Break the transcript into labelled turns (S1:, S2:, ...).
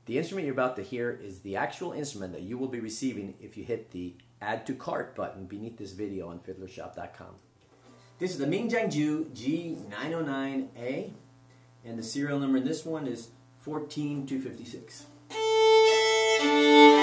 S1: The instrument you're about to hear is the actual instrument that you will be receiving if you hit the Add to Cart button beneath this video on fiddlershop.com. This is the Ming Jiang Zhu G909A, and the serial number in this one is 14256.